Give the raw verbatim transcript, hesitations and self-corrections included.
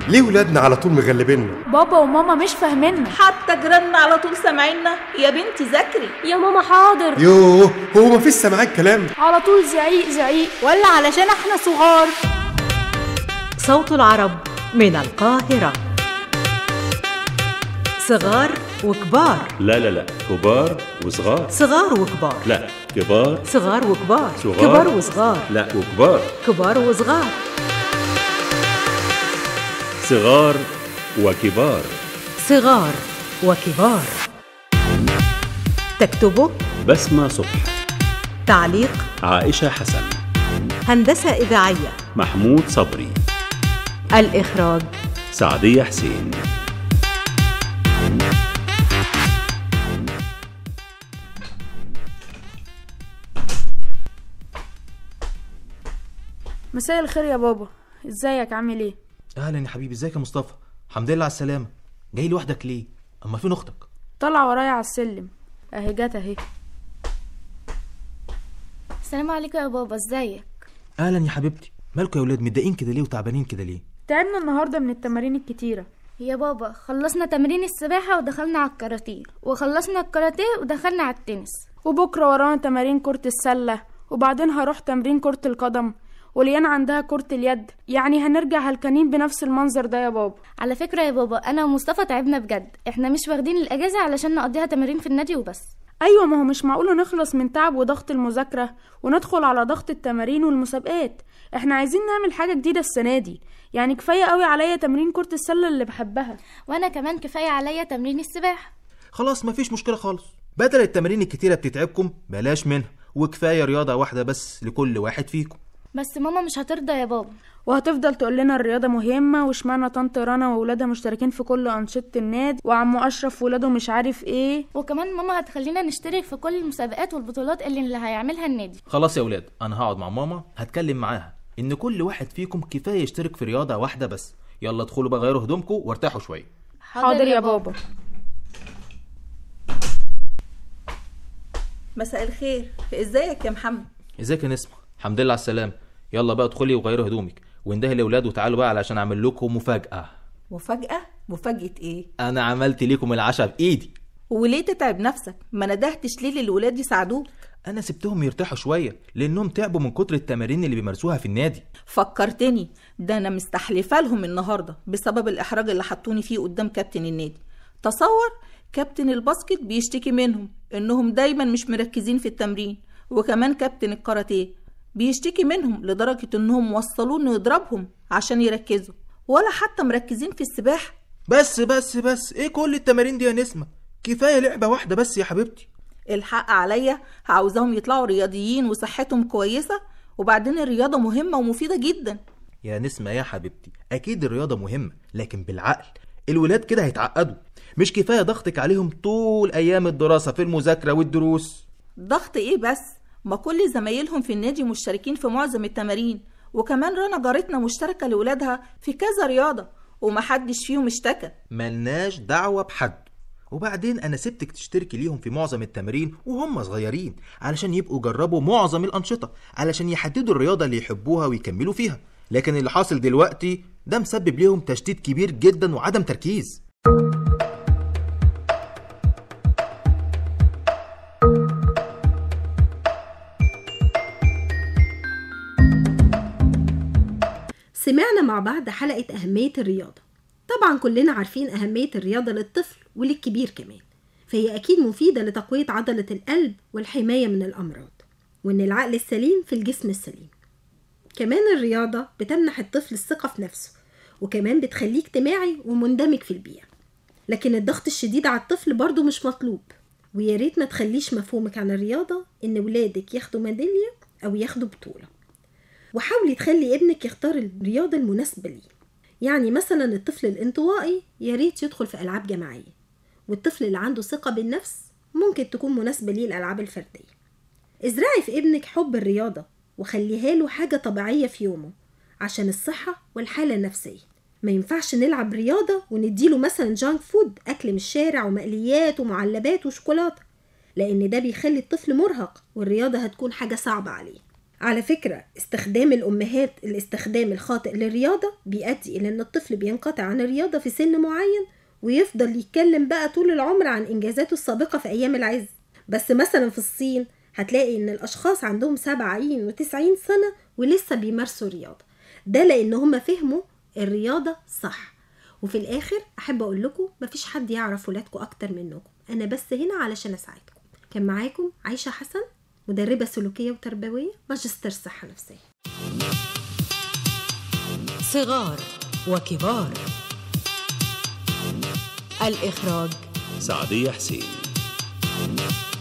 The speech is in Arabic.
ليه ولادنا على طول مغلبيننا؟ بابا وماما مش فاهميننا، حتى جيراننا على طول سامعيننا. يا بنتي ذاكري. يا ماما حاضر. يوه، هو مفيش سامعين كلام؟ على طول زعيق زعيق، ولا علشان احنا صغار؟ صوت العرب من القاهرة. صغار وكبار. لا لا لا، كبار وصغار. صغار وكبار. لا، كبار. صغار وكبار. صغار. كبار وصغار. لا، وكبار. كبار وصغار. صغار وكبار. صغار وكبار. تكتبه بسمة صبح. تعليق عائشة حسن. هندسة إذاعية محمود صبري. الإخراج سعدية حسين. مساء الخير يا بابا، ازيك عامل ايه؟ اهلا يا حبيبي، ازيك يا مصطفى؟ الحمد لله على السلامه. جاي لوحدك ليه؟ اما فين اختك؟ طلع ورايا على السلم اهي، جت اهي. السلام عليكم يا بابا، ازيك؟ اهلا يا حبيبتي. مالكوا يا ولاد متضايقين كده ليه وتعبانين كده ليه؟ تعبنا النهارده من التمارين الكتيره يا بابا. خلصنا تمرين السباحه ودخلنا على الكاراتيه، وخلصنا الكاراتيه ودخلنا على التنس، وبكره ورانا تمارين كرة السله، وبعدين هروح تمرين كرة القدم، وليان عندها كرة اليد. يعني هنرجع هلكانين بنفس المنظر ده يا بابا. على فكرة يا بابا، أنا ومصطفى تعبنا بجد. احنا مش واخدين الأجازة علشان نقضيها تمارين في النادي وبس. أيوة، ما هو مش معقولة نخلص من تعب وضغط المذاكرة وندخل على ضغط التمارين والمسابقات. احنا عايزين نعمل حاجة جديدة السنة دي. يعني كفاية قوي عليا تمرين كرة السلة اللي بحبها، وأنا كمان كفاية عليا تمرين السباحة. خلاص مفيش مشكلة خالص. بدل التمارين الكتيرة بتتعبكم بلاش منها، وكفاية رياضة واحدة بس لكل واحد فيكم. بس ماما مش هترضى يا بابا، وهتفضل تقول لنا الرياضة مهمة، واشمعنى طنط رنا وولادها مشتركين في كل أنشطة النادي، وعمو أشرف وولاده مش عارف ايه. وكمان ماما هتخلينا نشترك في كل المسابقات والبطولات اللي, اللي هيعملها النادي. خلاص يا ولاد، أنا هقعد مع ماما هتكلم معاها إن كل واحد فيكم كفاية يشترك في رياضة واحدة بس. يلا ادخلوا بقى غيروا هدومكم وارتاحوا شوية. حاضر يا بابا. مساء الخير، ازيك يا محمد؟ ازيك يا نسمة؟ الحمد لله على السلامة. يلا بقى ادخلي وغيروا هدومك واندهي الاولاد وتعالوا بقى علشان اعمل لكم مفاجأة. مفاجأة؟ مفاجأة ايه؟ انا عملت لكم العشاء بايدي. وليه تتعب نفسك؟ ما ندهتش ليه للولاد يساعدوك؟ انا سبتهم يرتاحوا شوية لانهم تعبوا من كتر التمارين اللي بيمارسوها في النادي. فكرتني، ده انا مستحلفه لهم النهارده بسبب الاحراج اللي حطوني فيه قدام كابتن النادي. تصور كابتن الباسكت بيشتكي منهم انهم دايما مش مركزين في التمرين، وكمان كابتن الكاراتيه بيشتكي منهم لدرجة انهم وصلوا انه يضربهم عشان يركزوا، ولا حتى مركزين في السباحة. بس بس بس ايه كل التمارين دي يا نسمة؟ كفاية لعبة واحدة بس يا حبيبتي. الحق عليا، عاوزاهم يطلعوا رياضيين وصحتهم كويسة، وبعدين الرياضة مهمة ومفيدة جدا. يا نسمة يا حبيبتي، اكيد الرياضة مهمة لكن بالعقل. الولاد كده هيتعقدوا. مش كفاية ضغطك عليهم طول ايام الدراسة في المذاكرة والدروس؟ ضغط ايه بس؟ ما كل زمايلهم في النادي مشتركين في معظم التمارين، وكمان رنا جارتنا مشتركة لولادها في كذا رياضة ومحدش فيهم اشتكى. ملناش دعوة بحد. وبعدين انا سبتك تشتركي ليهم في معظم التمارين وهم صغيرين علشان يبقوا جربوا معظم الانشطة، علشان يحددوا الرياضة اللي يحبوها ويكملوا فيها. لكن اللي حاصل دلوقتي ده مسبب ليهم تشتيت كبير جدا وعدم تركيز. سمعنا مع بعض حلقة أهمية الرياضة. طبعا كلنا عارفين أهمية الرياضة للطفل وللكبير كمان، فهي أكيد مفيدة لتقوية عضلة القلب والحماية من الأمراض، وإن العقل السليم في الجسم السليم. كمان الرياضة بتمنح الطفل الثقة في نفسه، وكمان بتخليه اجتماعي ومندمج في البيئة. لكن الضغط الشديد على الطفل برضو مش مطلوب، وياريت ما تخليش مفهومك عن الرياضة إن ولادك ياخدوا ميدالية أو ياخدوا بطولة. وحاولي تخلي ابنك يختار الرياضة المناسبة ليه. يعني مثلا الطفل الانطوائي ياريت يدخل في ألعاب جماعية، والطفل اللي عنده ثقة بالنفس ممكن تكون مناسبة ليه الألعاب الفردية. ازرعي في ابنك حب الرياضة وخليها له حاجة طبيعية في يومه عشان الصحة والحالة النفسية. ما ينفعش نلعب رياضة ونديله مثلا جانك فود، أكل من الشارع ومقليات ومعلبات وشوكولاتة، لأن ده بيخلي الطفل مرهق والرياضة هتكون حاجة صعبة عليه. على فكرة استخدام الأمهات الاستخدام الخاطئ للرياضة بيؤدي إلى أن الطفل بينقطع عن الرياضة في سن معين ويفضل يتكلم بقى طول العمر عن إنجازاته السابقة في أيام العز. بس مثلا في الصين هتلاقي إن الأشخاص عندهم سبعين وتسعين سنة ولسه بيمارسوا رياضة، ده لأن هم فهموا الرياضة صح. وفي الآخر أحب أقول لكم مفيش حد يعرف ولادكم أكتر منكم، أنا بس هنا علشان أساعدكم. كان معاكم عايشة حسن، مدربة سلوكية وتربوية، ماجستير صحة نفسية. صغار وكبار. الإخراج سعدية حسين.